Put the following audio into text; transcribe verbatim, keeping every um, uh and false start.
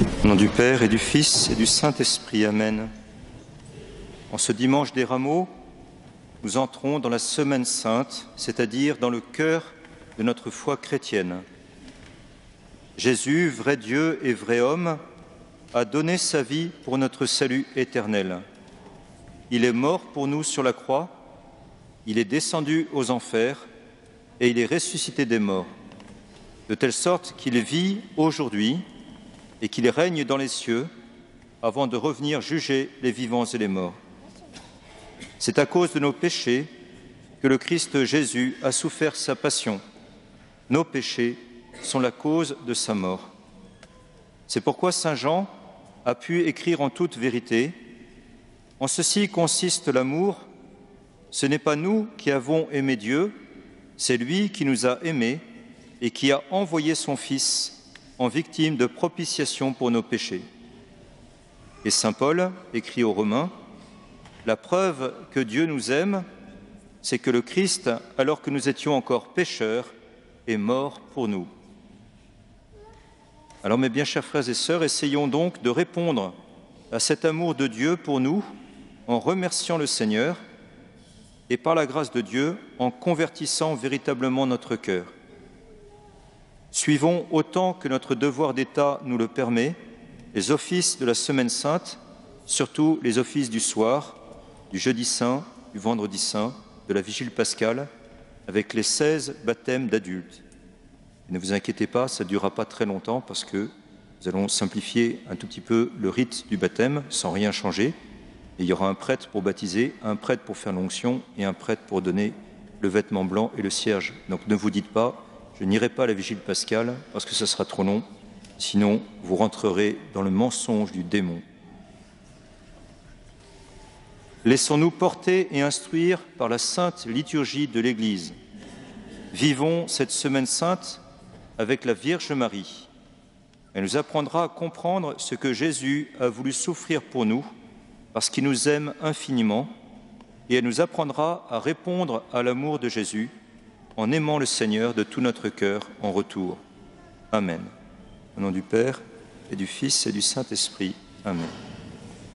Au nom du Père et du Fils et du Saint-Esprit, Amen. En ce dimanche des Rameaux, nous entrons dans la Semaine Sainte, c'est-à-dire dans le cœur de notre foi chrétienne. Jésus, vrai Dieu et vrai homme, a donné sa vie pour notre salut éternel. Il est mort pour nous sur la croix, il est descendu aux enfers et il est ressuscité des morts, de telle sorte qu'il vit aujourd'hui et qu'il règne dans les cieux avant de revenir juger les vivants et les morts. C'est à cause de nos péchés que le Christ Jésus a souffert sa passion. Nos péchés sont la cause de sa mort. C'est pourquoi saint Jean a pu écrire en toute vérité : en ceci consiste l'amour, ce n'est pas nous qui avons aimé Dieu, c'est lui qui nous a aimés et qui a envoyé son Fils en victime de propitiation pour nos péchés. Et saint Paul écrit aux Romains : la preuve que Dieu nous aime, c'est que le Christ, alors que nous étions encore pécheurs, est mort pour nous. Alors mes bien chers frères et sœurs, essayons donc de répondre à cet amour de Dieu pour nous en remerciant le Seigneur et par la grâce de Dieu en convertissant véritablement notre cœur. Suivons autant que notre devoir d'État nous le permet les offices de la Semaine Sainte, surtout les offices du soir, du jeudi saint, du vendredi saint, de la vigile pascale, avec les seize baptêmes d'adultes. Ne vous inquiétez pas, ça ne durera pas très longtemps parce que nous allons simplifier un tout petit peu le rite du baptême sans rien changer. Et il y aura un prêtre pour baptiser, un prêtre pour faire l'onction et un prêtre pour donner le vêtement blanc et le cierge. Donc ne vous dites pas, je n'irai pas à la vigile pascale parce que ça sera trop long, sinon vous rentrerez dans le mensonge du démon. Laissons-nous porter et instruire par la sainte liturgie de l'Église. Vivons cette Semaine Sainte avec la Vierge Marie. Elle nous apprendra à comprendre ce que Jésus a voulu souffrir pour nous, parce qu'il nous aime infiniment, et elle nous apprendra à répondre à l'amour de Jésus en aimant le Seigneur de tout notre cœur en retour. Amen. Au nom du Père et du Fils et du Saint-Esprit. Amen.